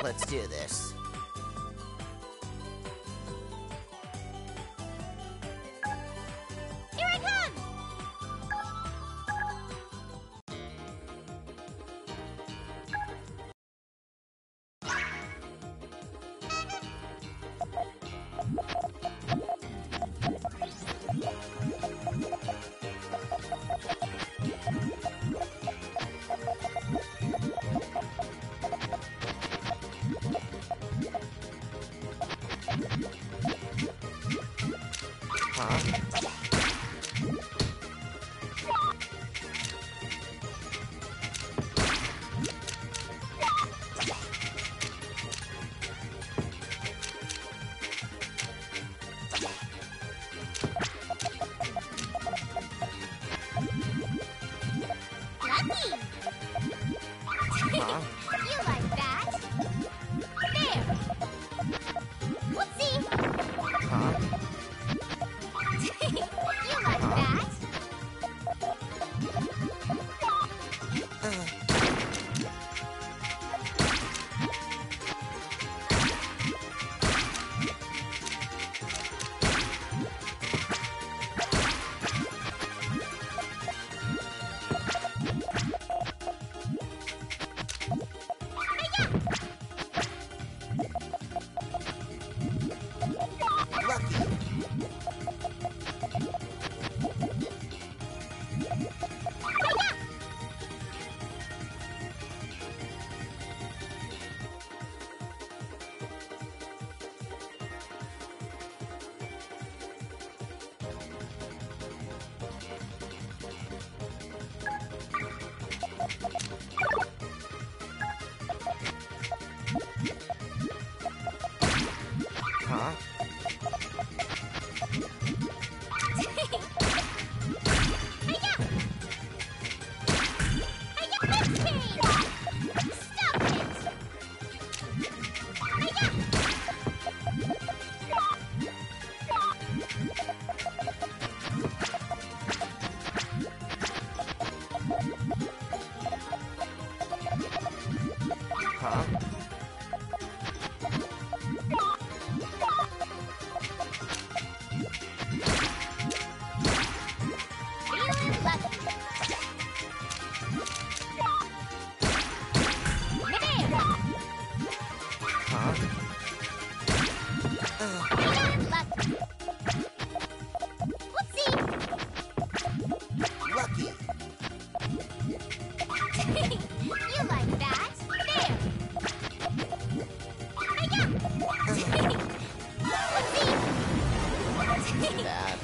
Let's do this. Here I come! You like that? There! Whoopsie! You like that? You like that? There! Bad.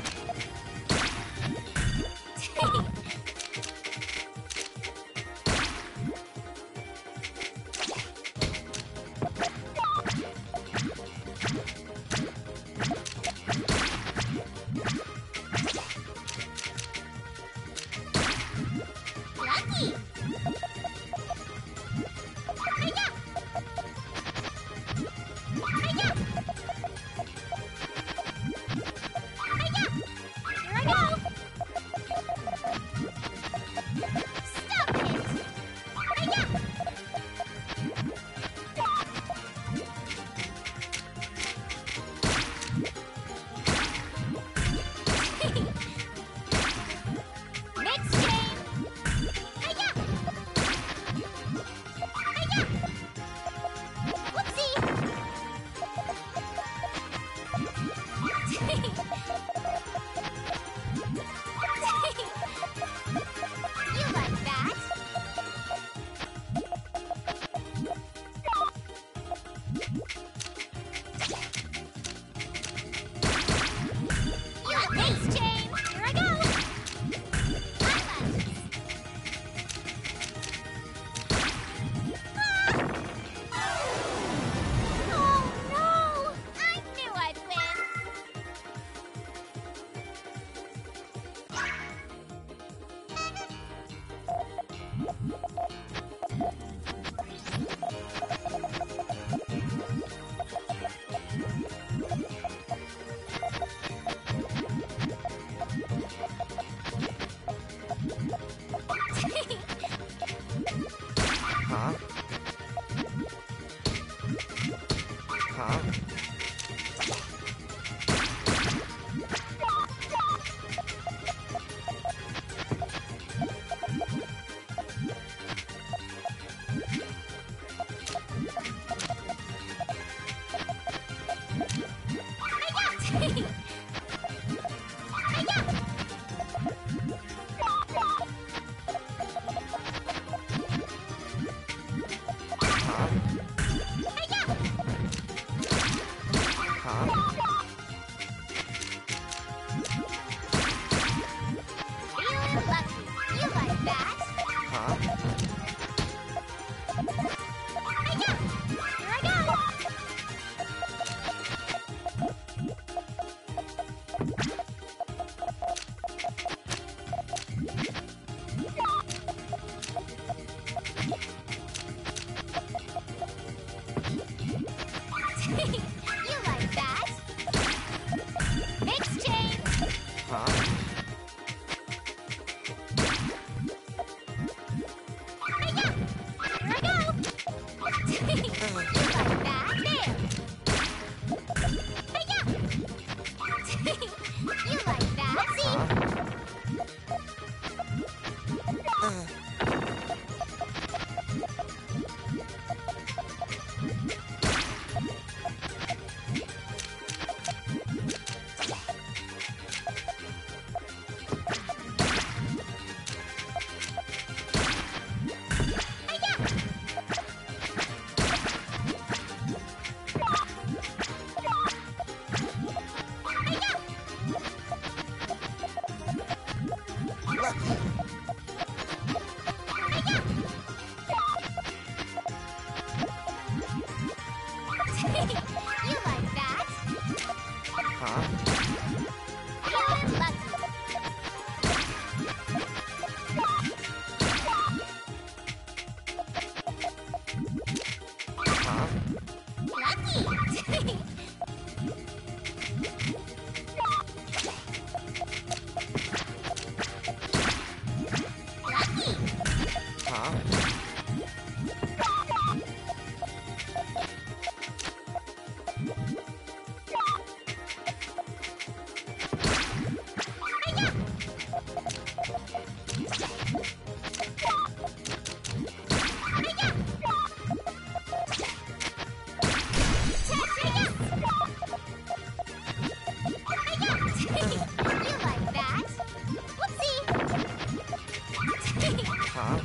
Huh?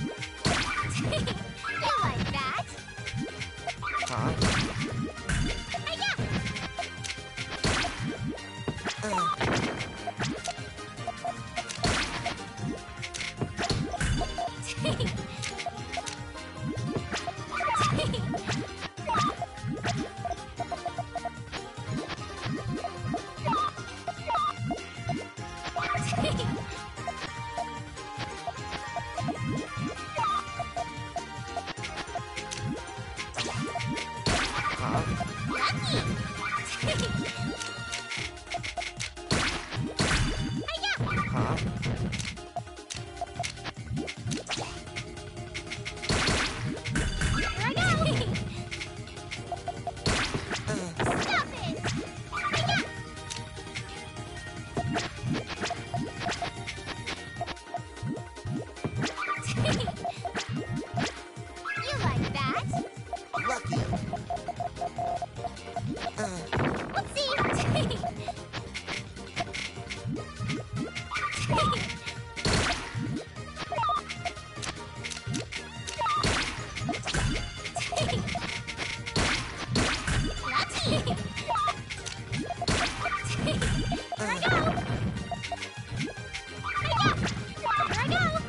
You like that? Huh? Huh? Here I go! Stop it! You like that? Lucky. Whoopsie! Lucky! Here I go! Here I go!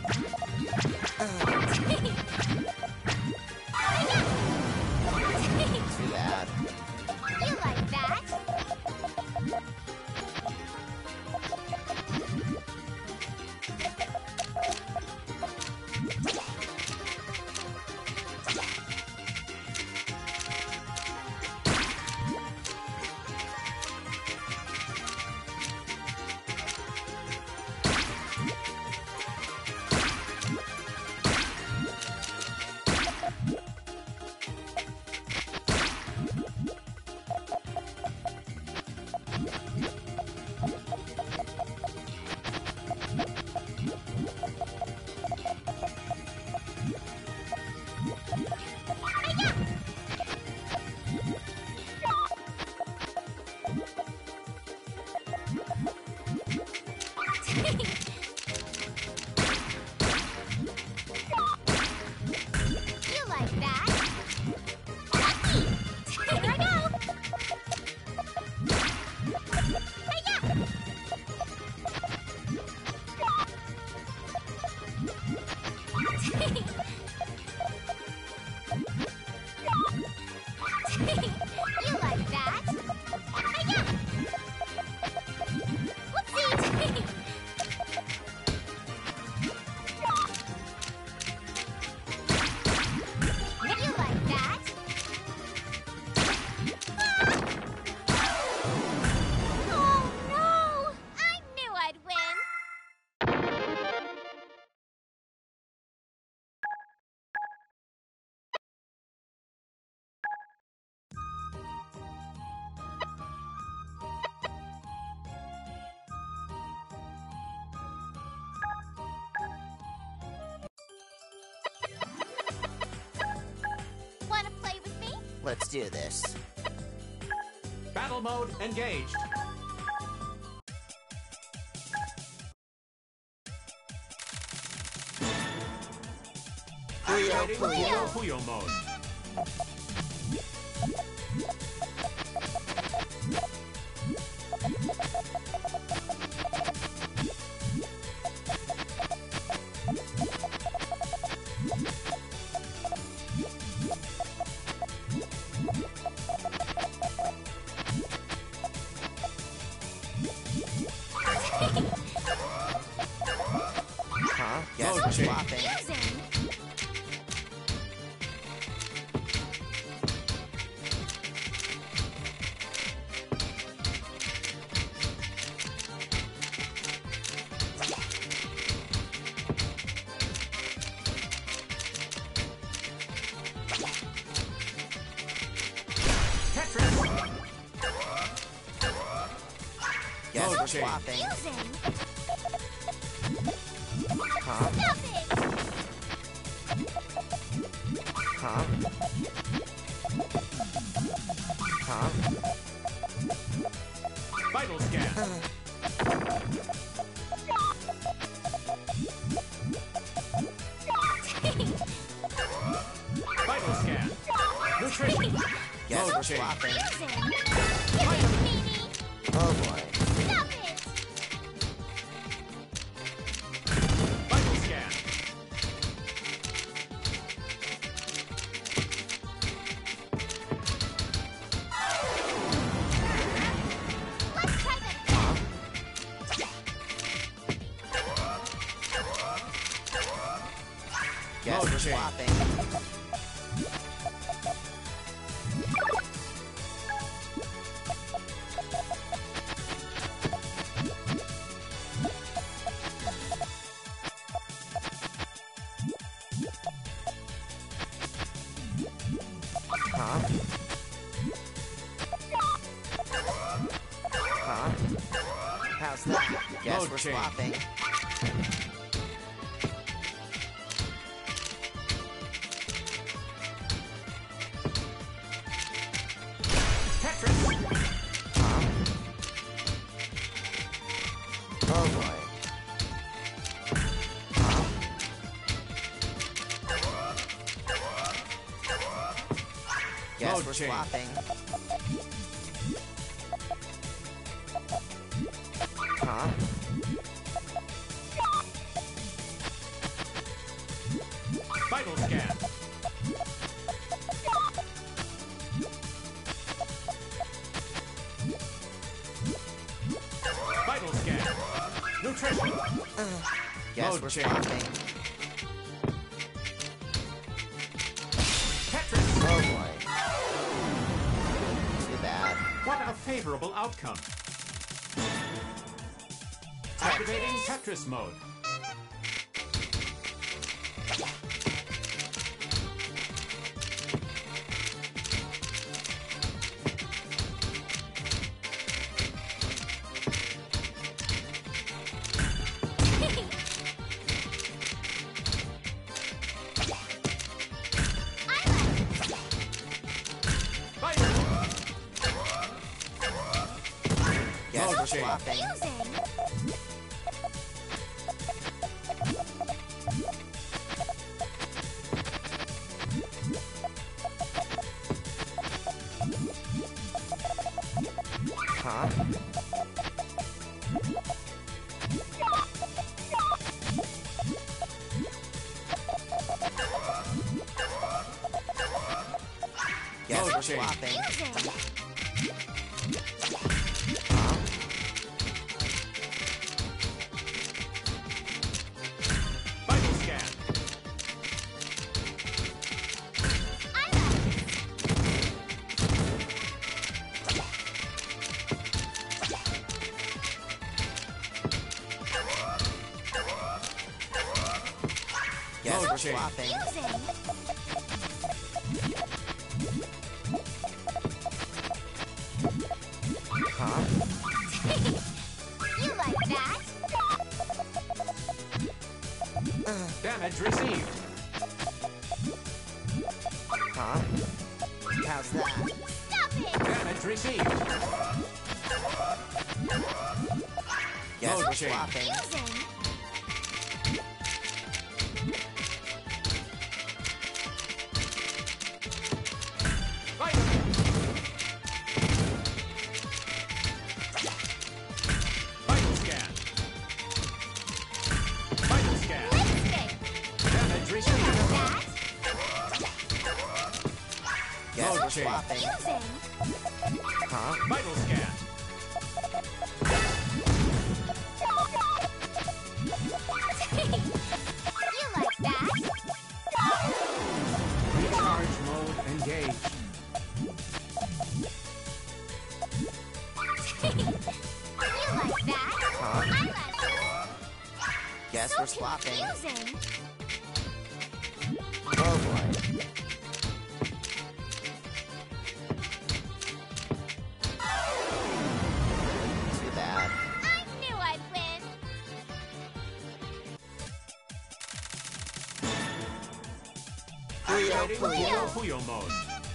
Too bad. You like that? You like that? Lucky! Here I go! Hiya! You like that? Hiya! Whoopsie! You like that? Oh no! I knew I'd win! Wanna play with me? Let's do this. Battle mode engaged. Puyo Activating Puyo. Puyo Puyo mode. Huh? Guess Mode we're change. swapping. Using. change. swapping. Confusing. Huh? Stop it! Huh? Huh? Vital scan. Vital scan. Nutrition. Guess Mode we're change. swapping. Confusing. Give it, Meanie! Oh boy. Stop it! Vital scan. Let's try that again. Guess Mode we're change. swapping. Huh? Huh? How's that? Guess Mode we're change. swapping. Tetris. Huh? Oh boy. Huh? Guess Mode we're change. swapping. Huh? Vital scan. Vital scan. Nutrition. Guess Mode we're change. swapping. Tetris. Oh boy. Too bad. What a favorable outcome. Activating Tetris mode. Vital. Guess Mode we're change. swapping. Confusing. Huh? Guess Mode we're change. swapping. Confusing. Huh? Vital scan. Guess Mode we're change. swapping. Confusing. Huh? You like that? Damage received. Huh? How's that? Stop it! Damage received. Guess Mode we're change. swapping. Confusing. Vital. Vital scan. Vital scan. Lipstick. Damage received. That? Guess Mode we're change. swapping. Confusing. Huh? Vital scan. You like that? Recharge mode engaged. You like that? Huh? I like it. Guess So we're swapping. confusing. Oh boy. Too bad. I'm Activating Puyo. Puyo Puyo mode.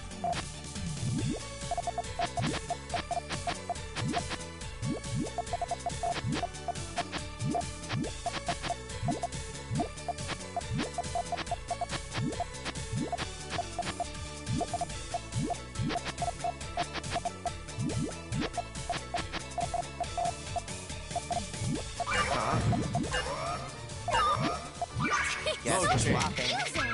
Guess Mode we're change. swapping.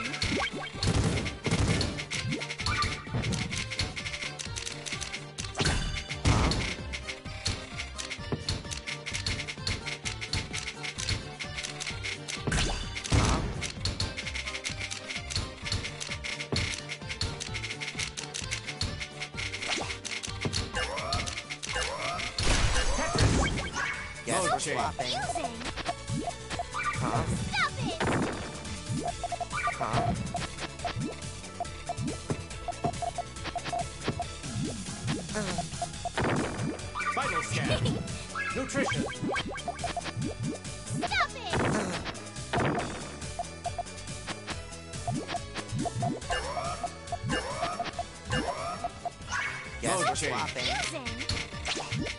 Guess we're change. swapping. Using. Huh? Stop it. Huh? Vital scan. Nutrition. Stop it. Guess Mode we're change. swapping. Using.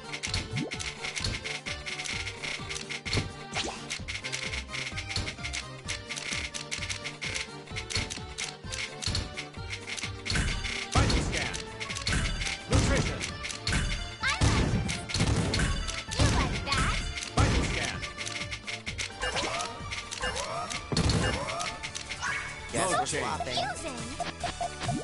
Vital scan. Nutrition. I like it. You like that? Vital scan. Guess Mode we're change. swapping. Using.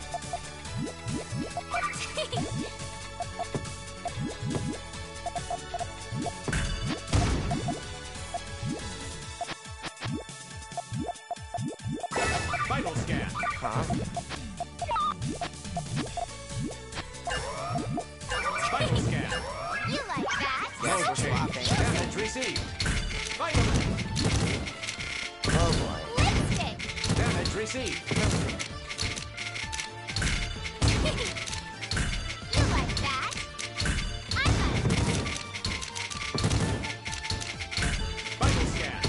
Vital scan. Huh? Vital scan. You like that? Guess we're Mode change. swapping. Damage received. Vitamin. Oh boy. Lipstick. Damage received. You like that? I like it. Vital scan.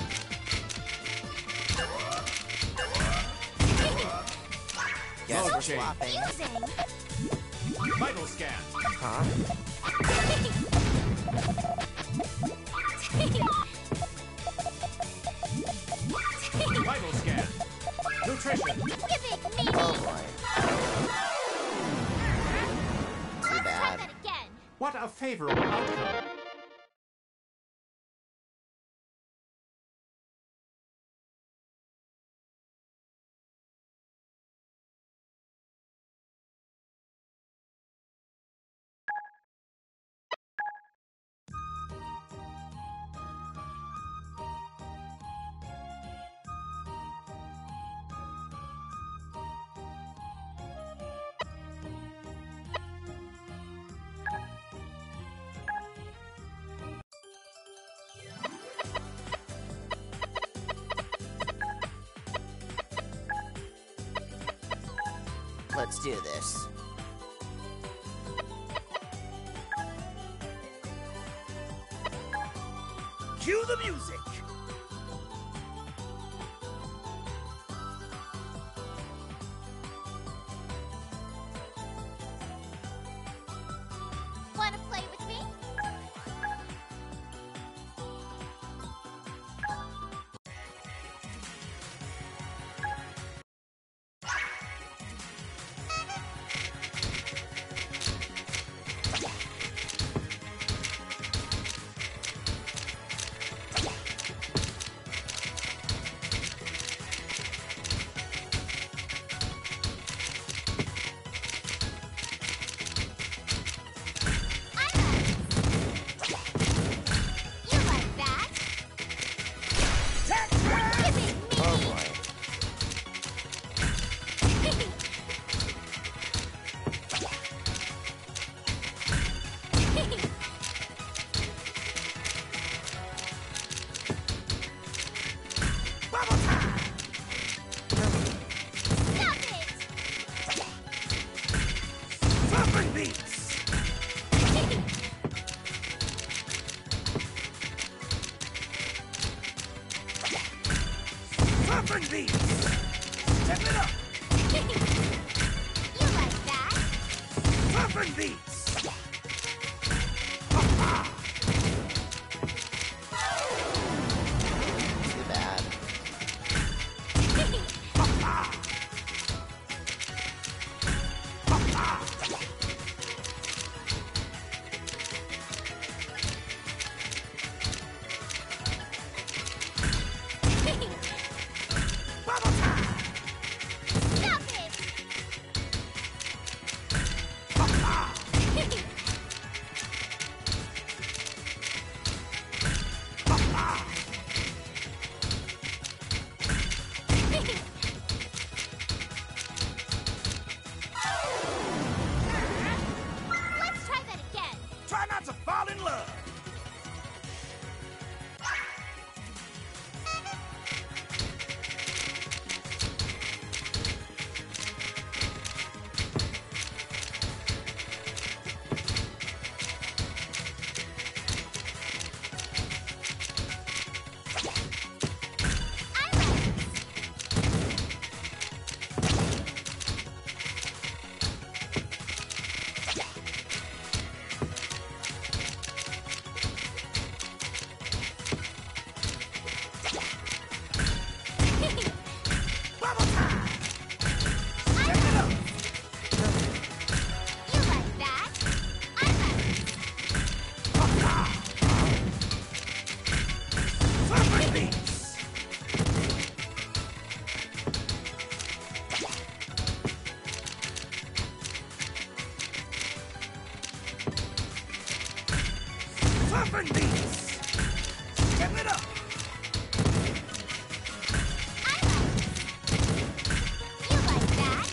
Guess Mode we're change. swapping. Using. Vital scan. Huh? Vital scan. Nutrition. Giving me. Oh boy. Too Try bad. that again. What a favorable outcome. Let's do this. Cue the music! Wanna play with me? Step it up. You like that? Puffin' beats. Too bad. Bubble time. Stop it! Let's try that again. Try not to fall in love. I like it. Bubble time. I Step it up. You like that? I like it. Puffin' beats. Puffin' beats. Step it up. I like it. You like that?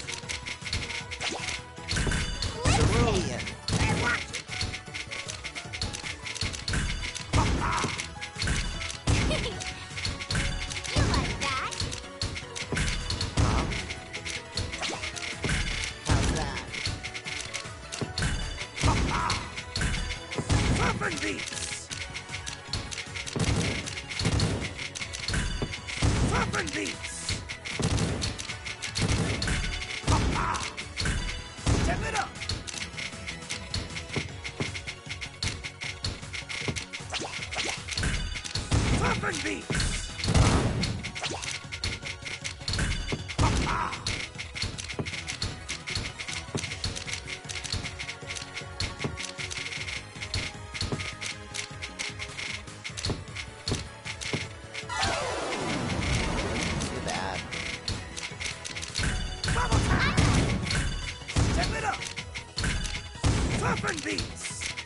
Cerulean. Hey, watch it. You like that? Huh? How's that? Puffin' beats. Puffin' beats. Step it up. Puffin' beats. Too bad. Bubble time. Step it up. Puffin' beats.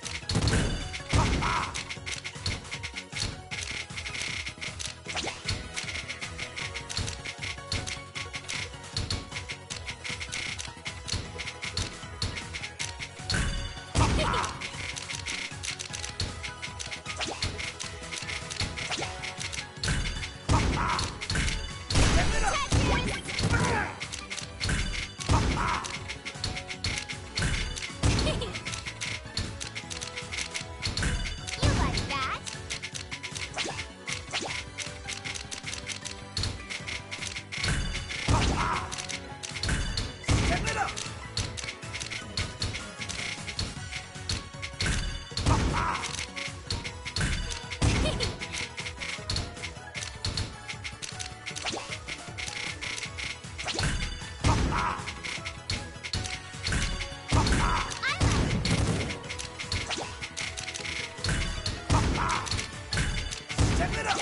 Step it up. You like that? Step it up. I like it. Step it up.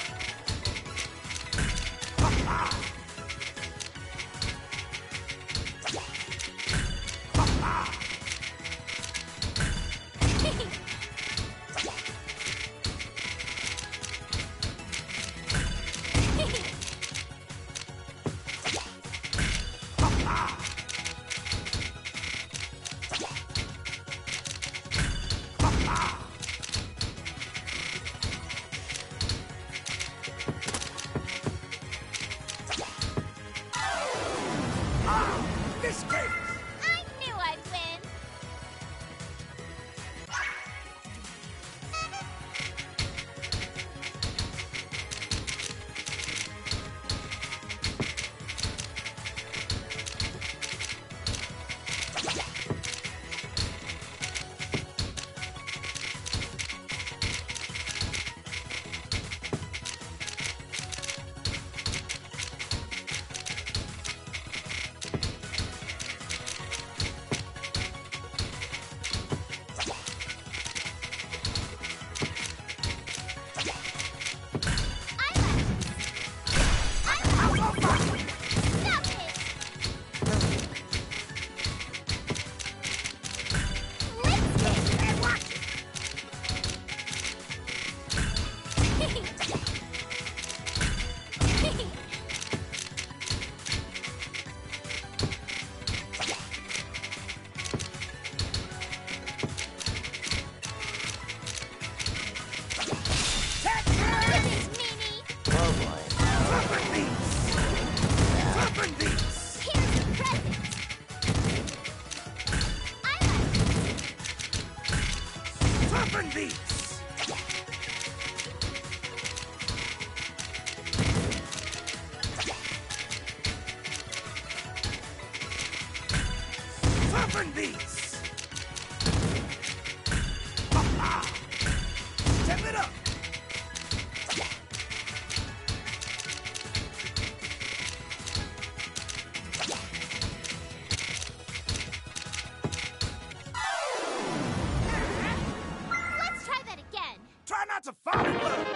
This case. I knew I'd win. Toughen these! Ha-ha! Step it up! Let's try that again. Try not to fall in love!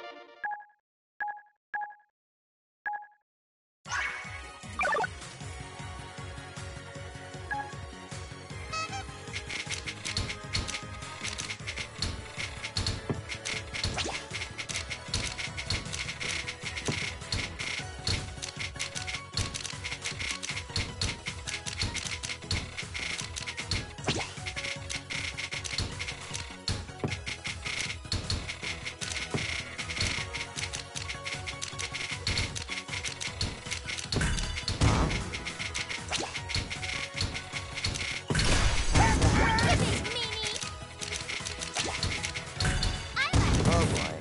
Oh boy.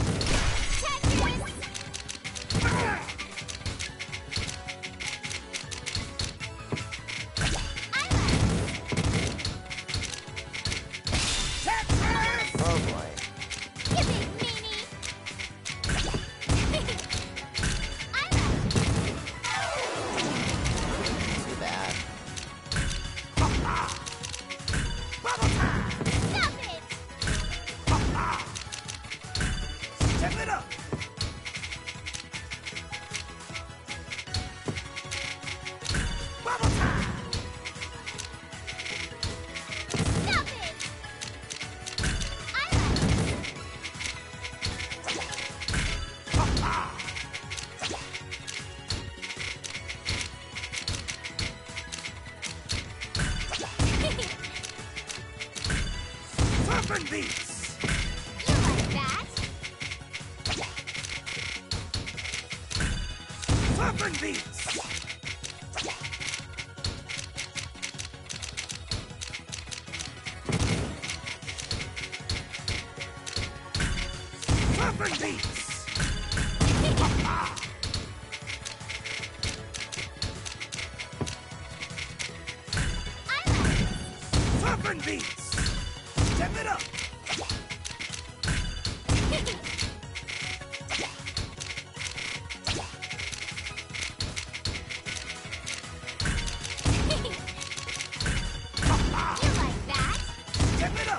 Oh boy. Too bad. Bubble time! Step it up! Bubble time! Toughen these! Toughen these! Toughen these! Toughen these! Step it up! Step it up!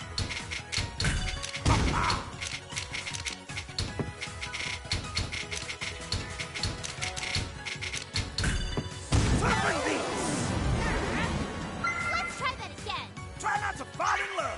Toughen these! Let's try that again. Try not to fall in love!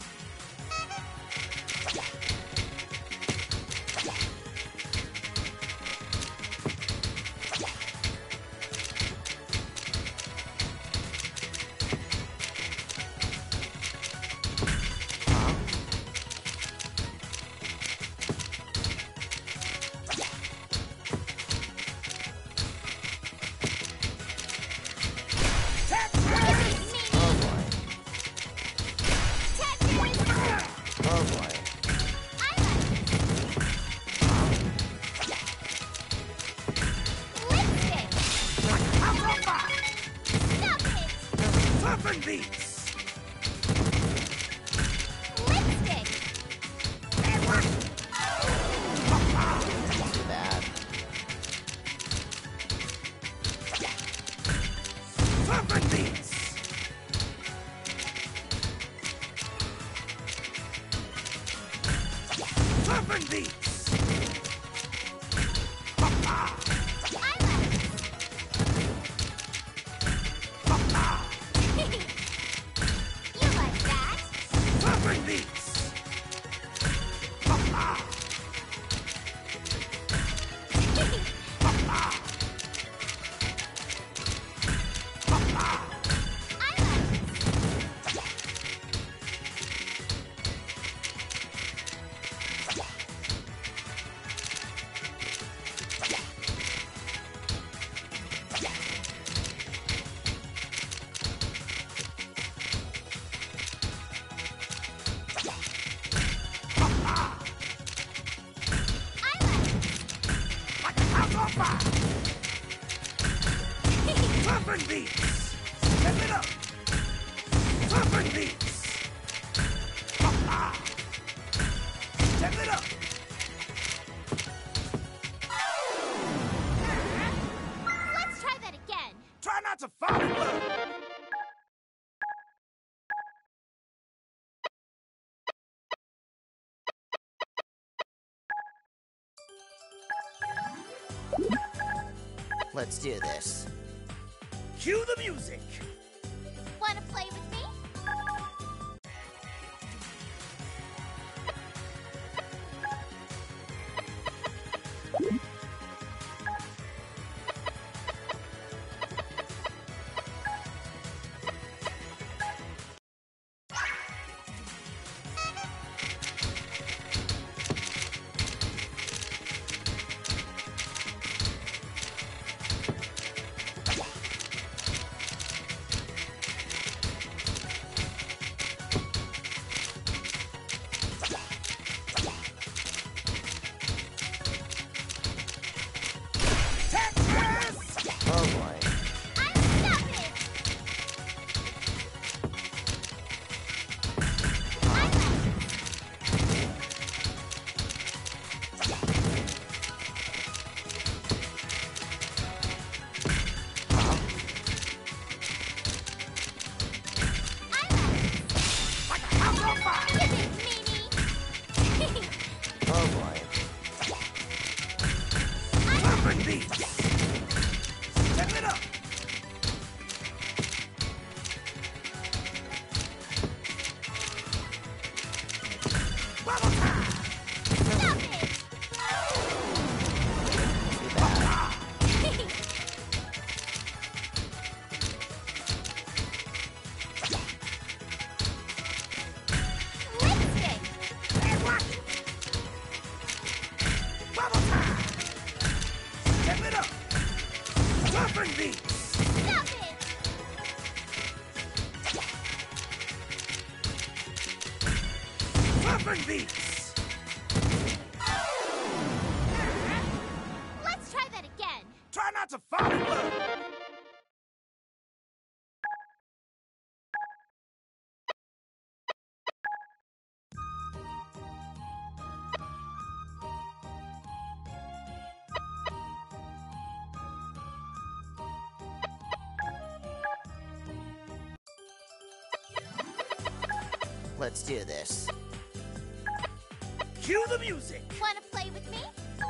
Oh boy. Oh boy. Toughen these! Too bad. Toughen these! Toughen these! Toughen these! Toughen these! Step it up! these! Ha-ha! Step it up! Let's try that again. Try not to fall in love! Let's do this. Cue the music! Wanna play with me? Tetris! Oh boy. I'm stopping! Like a house on fire! Give it, meanie! Oh boy. Open these! Step it up! Bubble time! Stop it! Too bad. Lipstick! Hey, what? Bubble time! Step it up! Open these! Stop it! Open these! Let's try that again. Try not to fall in love! Let's do this. Cue the music! Wanna play with me?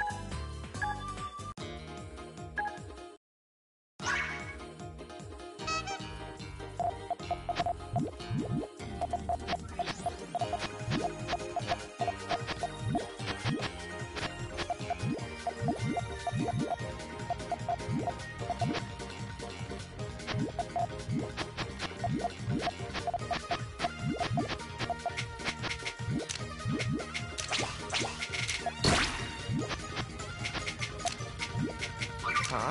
Huh?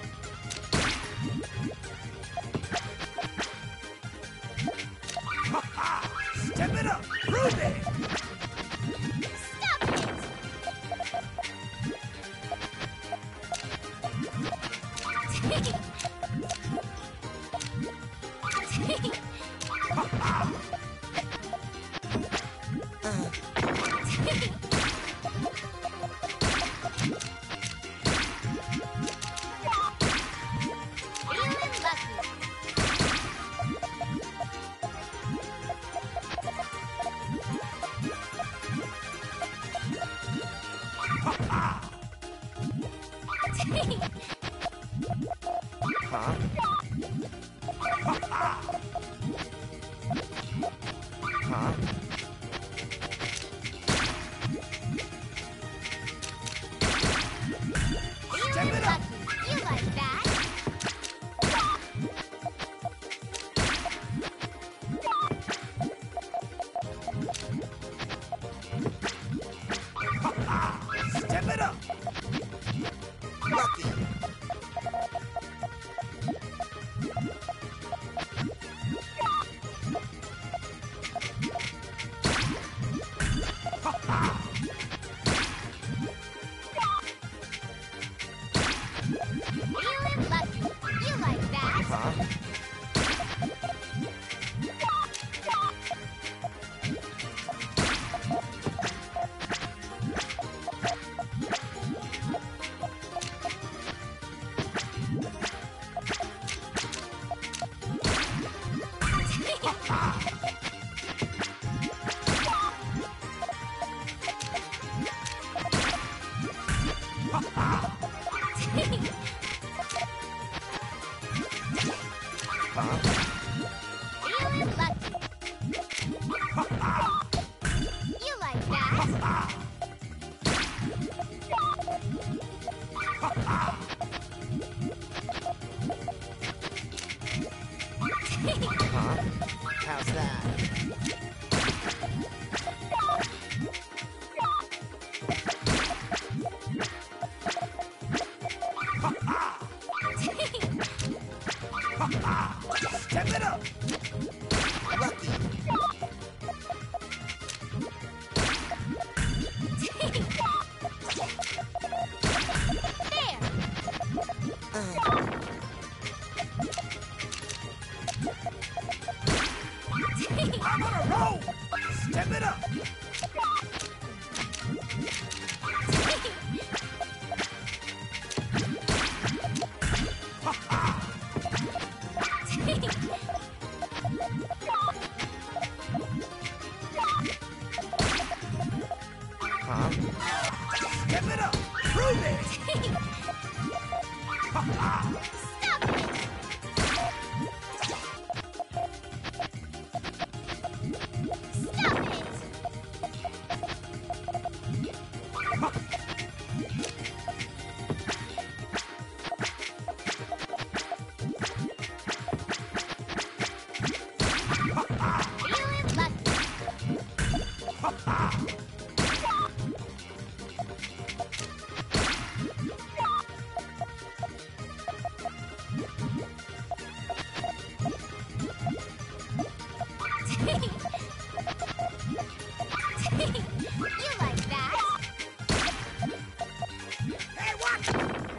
Ha-ha! Step it up! Prove it! Stop it! Feeling lucky. Huh? Huh? Step it up! You like that? Step it up! Lucky. Feeling lucky. You like that? How's that? Step it up. Lucky. I'm on a roll. Step it up. Step it up. Prove it. Feeling lucky. You like that? Hey, watch.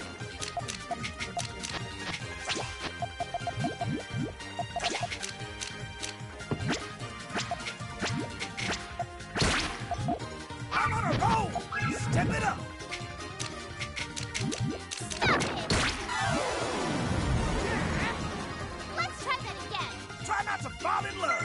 I'm on a roll. Step it up. Stop it! Let's try that again. Try not to fall in love.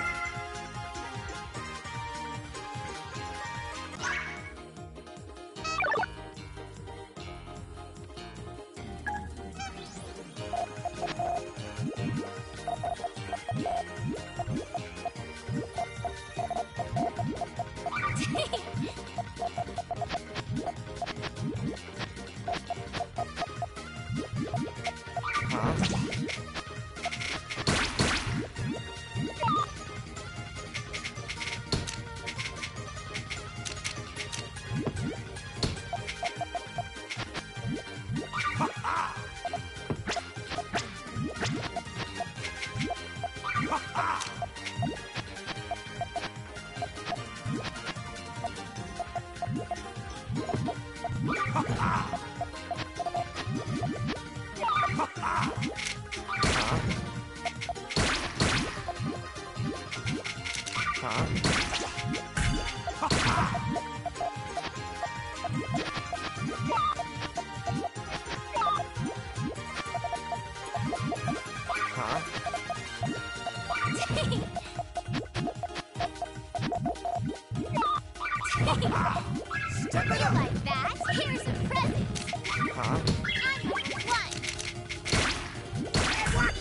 Step it You up. like that? Here's a present. Huh? I'm number one. Hey, watch.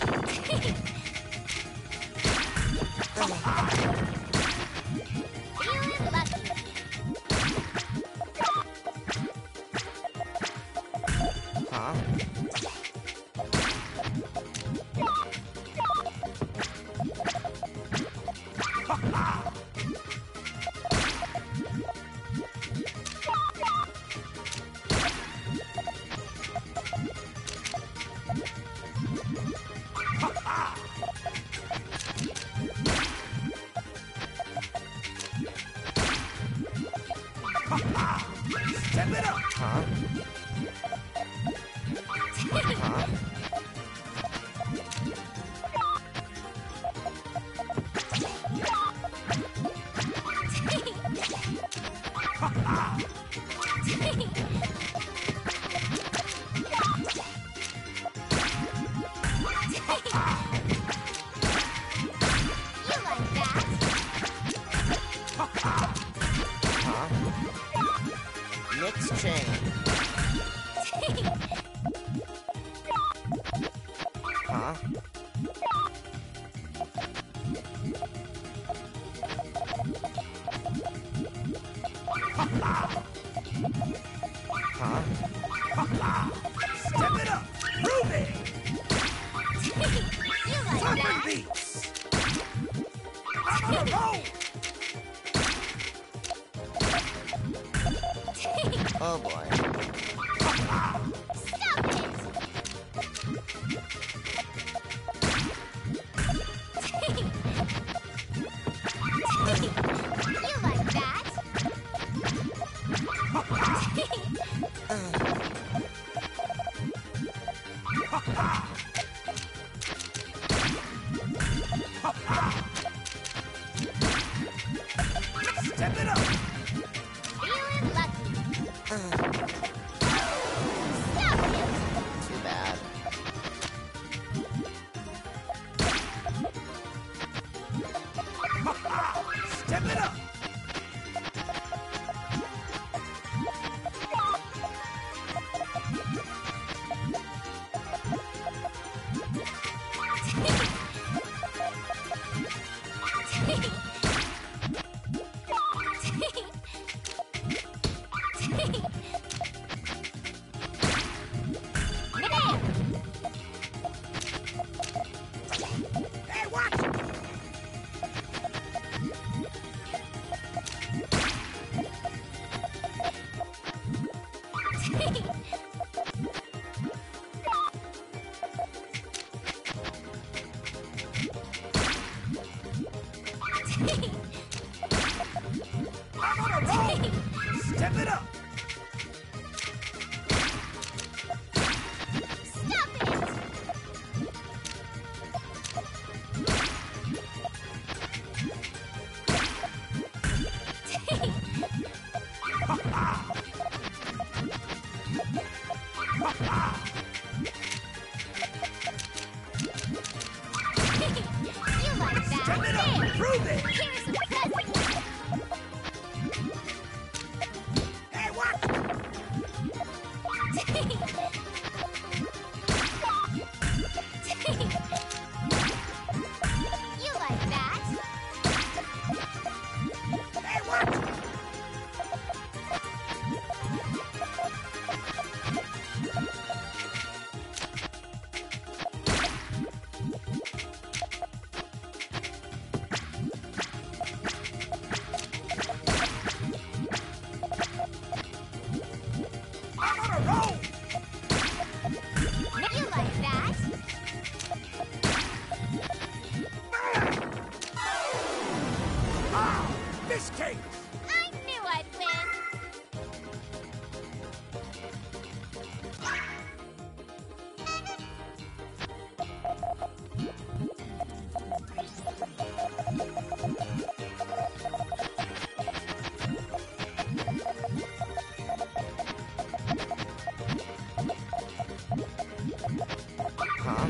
Feeling lucky. Huh? Step it up. Huh? Huh? You like that? Huh? Mix change. Huh? Huh? Step it up! Prove it! You like Flippin' that? beats! I'm on a roll! Oh boy. Stop it! You like that? Step it up! Feeling lucky. Stop it! Too bad. Step it up! Midair. Hey, watch! I'm on a roll! Step it up! Stop it! You like that? Step it up! There. Prove it! Here's a present. Hey, watch! You like that? Hey, watch! I'm on a roll! You like that? Ah! This cake! I knew I'd win. Huh?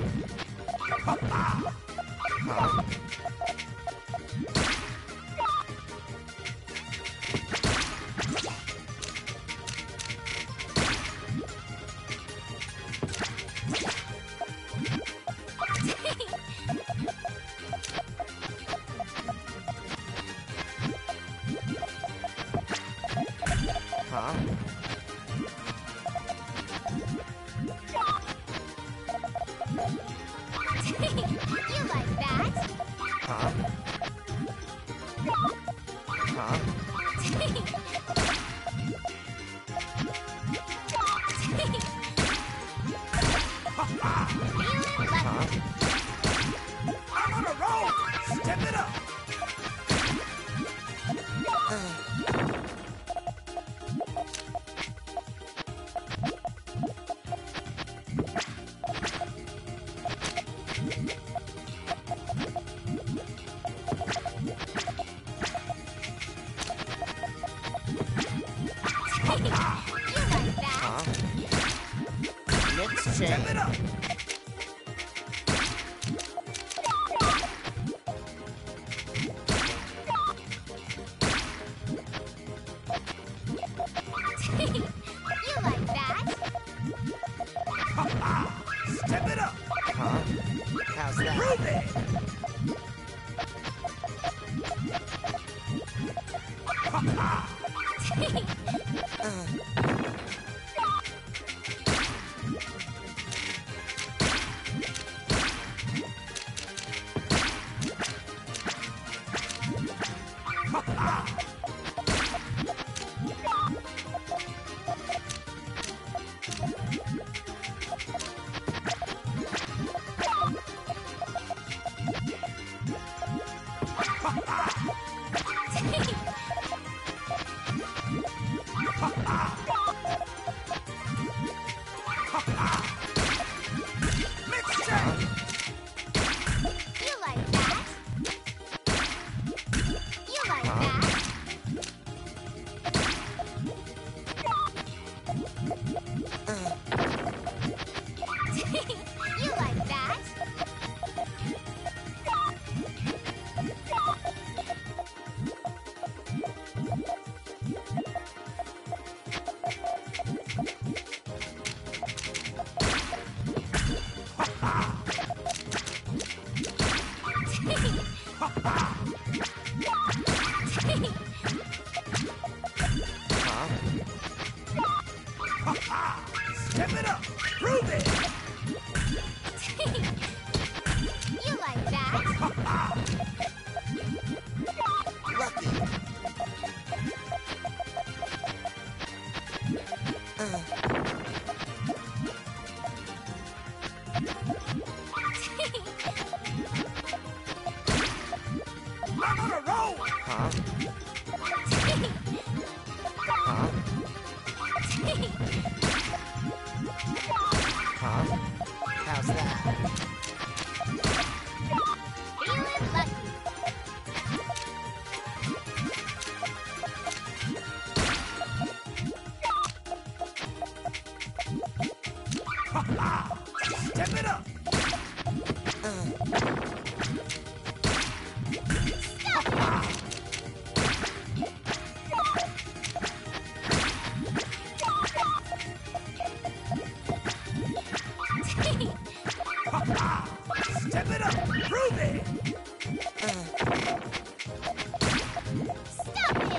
Huh? Huh? You like that? Huh? Huh? Feeling lucky. Huh? I'm on a roll! Step it up! You like that? Huh? Next Step chain. it up! You like that? Step it up! Huh? How's that? Prove it! Huh? Step it up! Prove it! You like that? Lucky. I'm on a roll! Huh? Huh? Huh? How's that? Feeling lucky. Step it up! Step it up! Prove it! Stop it!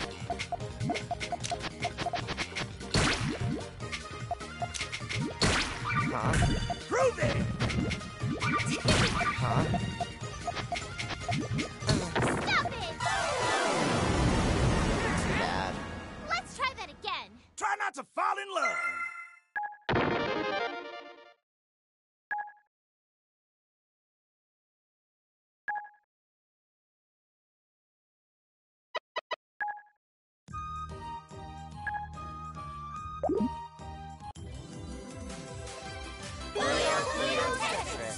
Huh? Prove it! Huh? Stop it! Too bad. Let's try that again. Try not to fall in love! Puyo Puyo Tetris.